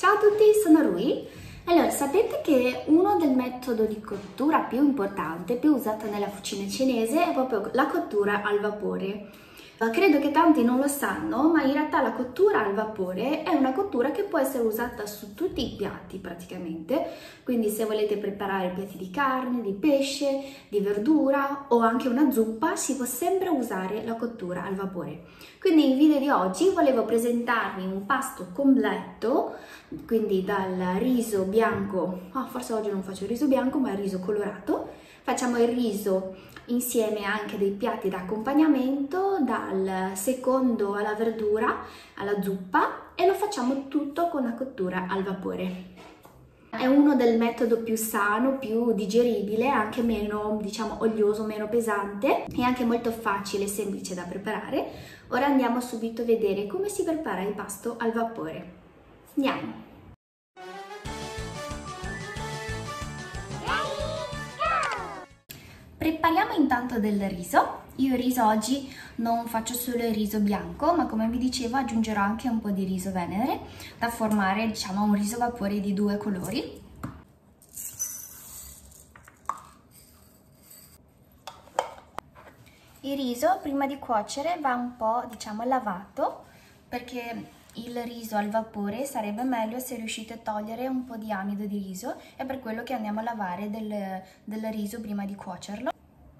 Ciao a tutti, sono Rui. Allora, sapete che uno del metodo di cottura più importante, più usato nella cucina cinese, è proprio la cottura al vapore. Credo che tanti non lo sanno, ma in realtà la cottura al vapore è una cottura che può essere usata su tutti i piatti praticamente, quindi se volete preparare piatti di carne, di pesce, di verdura o anche una zuppa, si può sempre usare la cottura al vapore. Quindi nel video di oggi volevo presentarvi un pasto completo, quindi dal riso bianco, forse oggi non faccio il riso bianco ma il riso colorato, facciamo il riso insieme anche dei piatti da accompagnamento, dal secondo alla verdura, alla zuppa, e lo facciamo tutto con la cottura al vapore. È uno del metodo più sano, più digeribile, anche meno, diciamo, olioso, meno pesante e anche molto facile e semplice da preparare. Ora andiamo subito a vedere come si prepara il pasto al vapore. Andiamo! Prepariamo intanto del riso. Io il riso oggi non faccio solo il riso bianco, ma come vi dicevo aggiungerò anche un po' di riso venere da formare, diciamo, un riso a vapore di due colori. Il riso prima di cuocere va un po', diciamo, lavato, perché il riso al vapore sarebbe meglio se riuscite a togliere un po' di amido di riso, è per quello che andiamo a lavare del riso prima di cuocerlo.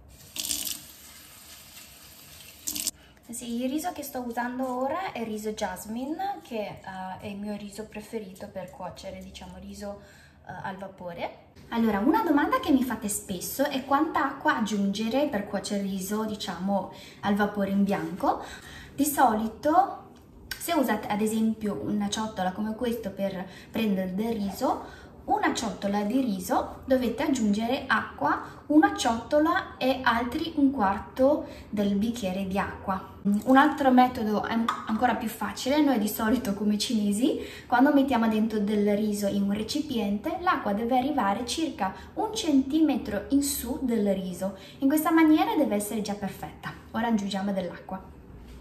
Sì, il riso che sto usando ora è il riso jasmine, che è il mio riso preferito per cuocere, diciamo, riso al vapore. Allora, una domanda che mi fate spesso è quanta acqua aggiungere per cuocere il riso, diciamo, al vapore in bianco. Di solito, se usate ad esempio una ciotola come questo per prendere del riso, una ciotola di riso dovete aggiungere acqua, una ciotola e altri un quarto del bicchiere di acqua. Un altro metodo è ancora più facile. Noi di solito come cinesi, quando mettiamo dentro del riso in un recipiente, l'acqua deve arrivare circa 1 centimetro in su del riso. In questa maniera deve essere già perfetta. Ora aggiungiamo dell'acqua.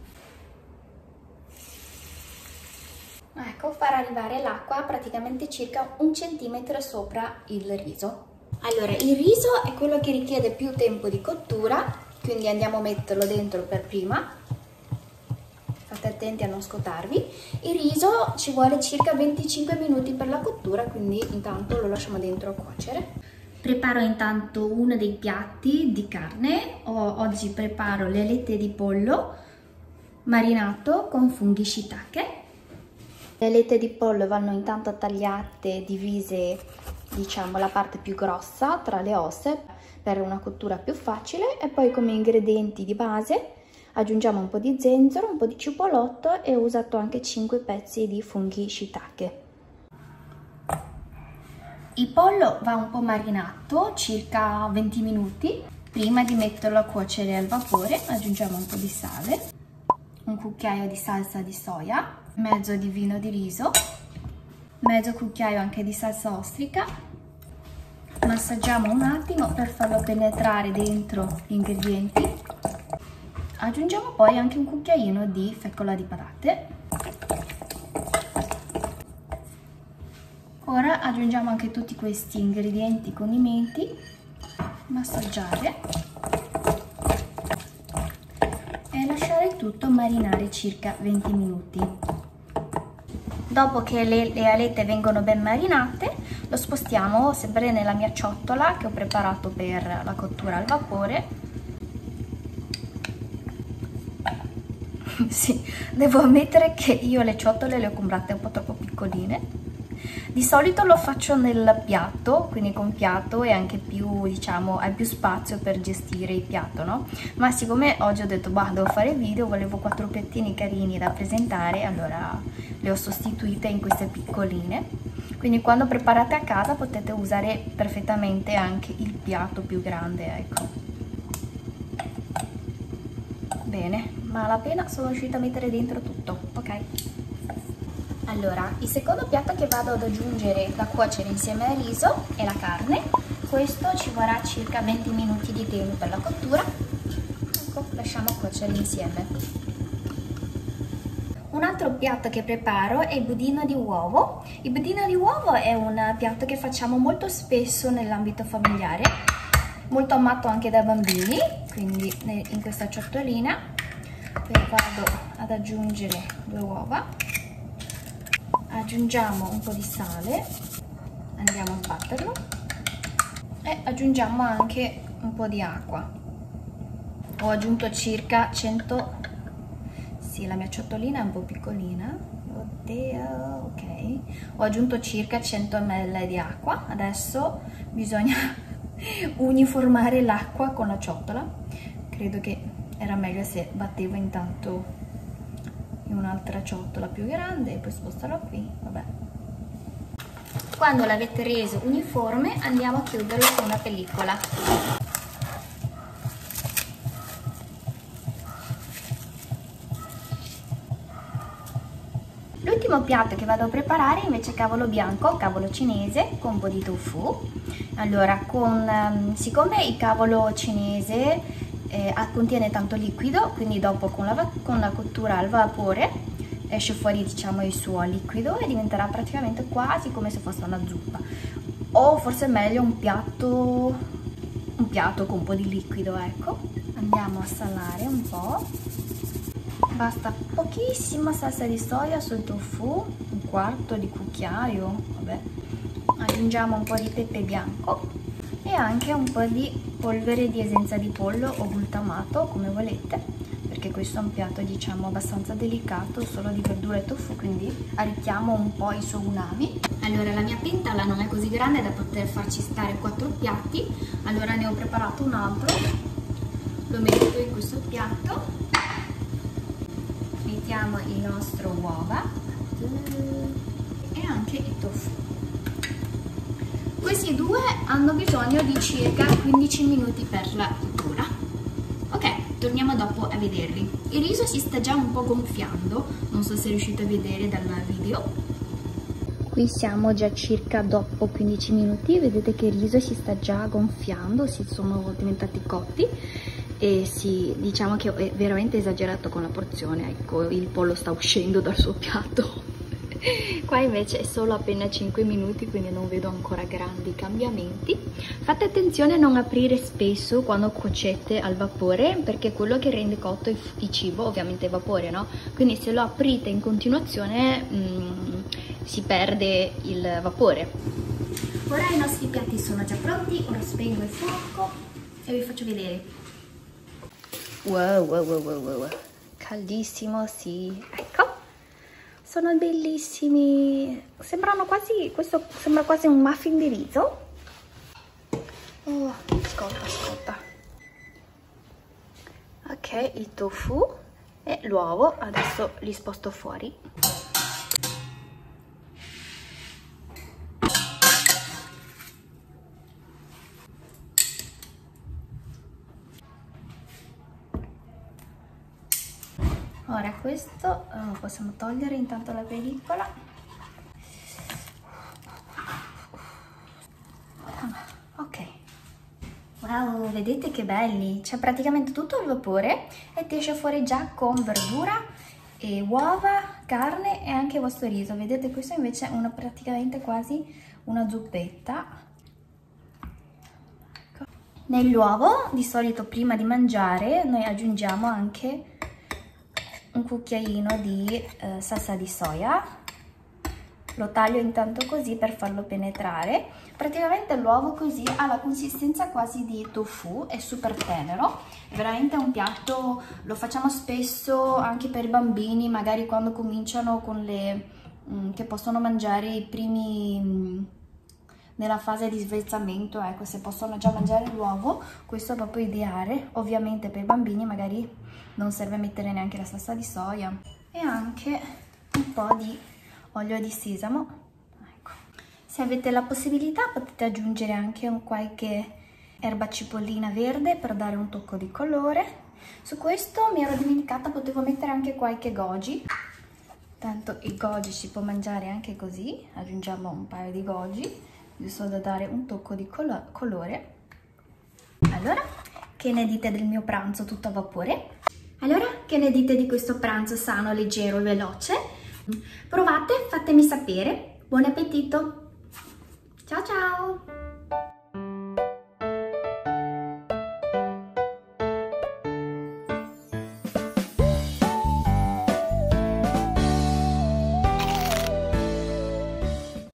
Ecco, far arrivare l'acqua praticamente circa 1 centimetro sopra il riso. Allora, il riso è quello che richiede più tempo di cottura, quindi andiamo a metterlo dentro per prima. State attenti a non scottarvi. Il riso ci vuole circa 25 minuti per la cottura, quindi intanto lo lasciamo dentro a cuocere. Preparo intanto uno dei piatti di carne. Oggi preparo le alette di pollo marinato con funghi shiitake. Le alette di pollo vanno intanto tagliate, divise, diciamo, la parte più grossa tra le ossa per una cottura più facile, e poi come ingredienti di base aggiungiamo un po' di zenzero, un po' di cipollotto e ho usato anche 5 pezzi di funghi shiitake. Il pollo va un po' marinato, circa 20 minuti. Prima di metterlo a cuocere al vapore aggiungiamo un po' di sale, un cucchiaio di salsa di soia, mezzo di vino di riso, mezzo cucchiaio anche di salsa ostrica. Massaggiamo un attimo per farlo penetrare dentro gli ingredienti. Aggiungiamo poi anche un cucchiaino di fecola di patate. Ora aggiungiamo anche tutti questi ingredienti, condimenti, massaggiare e lasciare tutto marinare circa 20 minuti. Dopo che le alette vengono ben marinate, lo spostiamo sempre nella mia ciotola che ho preparato per la cottura al vapore. Sì, devo ammettere che io le ciotole le ho comprate un po' troppo piccoline. Di solito lo faccio nel piatto, quindi con piatto è anche più, diciamo, hai più spazio per gestire il piatto, no? Ma siccome oggi ho detto, bah, devo fare video, volevo 4 piattini carini da presentare, allora le ho sostituite in queste piccoline. Quindi quando preparate a casa potete usare perfettamente anche il piatto più grande, ecco. Bene, malapena sono riuscita a mettere dentro tutto, ok? Allora, il secondo piatto che vado ad aggiungere da cuocere insieme al riso è la carne. Questo ci vorrà circa 20 minuti di tempo per la cottura. Ecco, lasciamo cuocere insieme. Un altro piatto che preparo è il budino di uovo. Il budino di uovo è un piatto che facciamo molto spesso nell'ambito familiare, molto amato anche dai bambini, quindi in questa ciotolina vado ad aggiungere 2 uova, aggiungiamo un po' di sale, andiamo a sbatterlo e aggiungiamo anche un po' di acqua. Ho aggiunto circa 100, sì, la mia ciotolina è un po' piccolina, oddio, ok, ho aggiunto circa 100 ml di acqua. Adesso bisogna uniformare l'acqua con la ciotola. Credo che era meglio se battevo intanto in un'altra ciotola più grande e poi spostarlo qui, vabbè. Quando l'avete reso uniforme andiamo a chiuderlo con una pellicola. L'ultimo piatto che vado a preparare invece è cavolo bianco, cavolo cinese con un po' di tofu. Allora, siccome il cavolo cinese contiene tanto liquido, quindi dopo con la cottura al vapore esce fuori, diciamo, il suo liquido e diventerà praticamente quasi come se fosse una zuppa, o forse è meglio un piatto con un po' di liquido, ecco. Andiamo a salare un po', basta pochissima salsa di soia sul tofu, un quarto di cucchiaio, vabbè. Aggiungiamo un po' di pepe bianco e anche un po' di polvere di essenza di pollo o glutamato, come volete, perché questo è un piatto, diciamo, abbastanza delicato, solo di verdura e tofu, quindi arricchiamo un po' i suoi umami. Allora, la mia pentola non è così grande da poter farci stare 4 piatti, allora ne ho preparato un altro, lo metto in questo piatto, mettiamo il nostro uova e anche il tofu. Questi due hanno bisogno di circa 15 minuti per la cottura. Ok, torniamo dopo a vederli. Il riso si sta già un po' gonfiando, non so se riuscite a vedere dal video. Qui siamo già circa dopo 15 minuti, vedete che il riso si sta già gonfiando, si sono diventati cotti e diciamo che è veramente esagerato con la porzione, ecco, il pollo sta uscendo dal suo piatto. Qua invece è solo appena 5 minuti, quindi non vedo ancora grandi cambiamenti. Fate attenzione a non aprire spesso quando cuocete al vapore, perché quello che rende cotto il cibo ovviamente è il vapore, no? Quindi se lo aprite in continuazione si perde il vapore. Ora i nostri piatti sono già pronti, ora spengo il fuoco e vi faccio vedere. Wow, caldissimo, sì, ecco. Sono bellissimi, sembrano quasi, questo sembra quasi un muffin di riso. Oh, scotta. Ok, il tofu e l'uovo, adesso li sposto fuori. Ora questo possiamo togliere intanto la pellicola. Ok, wow, vedete che belli, c'è praticamente tutto il vapore e ti esce fuori già con verdura e uova, carne e anche il vostro riso. Vedete, questo invece è praticamente quasi una zuppetta. Ecco. Nell'uovo di solito prima di mangiare noi aggiungiamo anche un cucchiaino di salsa di soia, lo taglio intanto così per farlo penetrare. Praticamente l'uovo così ha la consistenza quasi di tofu, è super tenero, è veramente un piatto, lo facciamo spesso anche per i bambini, magari quando cominciano con che possono mangiare i primi, nella fase di svezzamento, ecco, se possono già mangiare l'uovo, questo è proprio ideale. Ovviamente per i bambini magari non serve mettere neanche la salsa di soia e anche un po' di olio di sesamo, ecco. Se avete la possibilità potete aggiungere anche qualche erba cipollina verde per dare un tocco di colore. Su questo mi ero dimenticata, potevo mettere anche qualche goji, tanto il goji si può mangiare anche così, aggiungiamo un paio di goji giusto da dare un tocco di colore. Allora, che ne dite del mio pranzo tutto a vapore? Allora, che ne dite di questo pranzo sano, leggero e veloce? Provate, fatemi sapere. Buon appetito! Ciao ciao!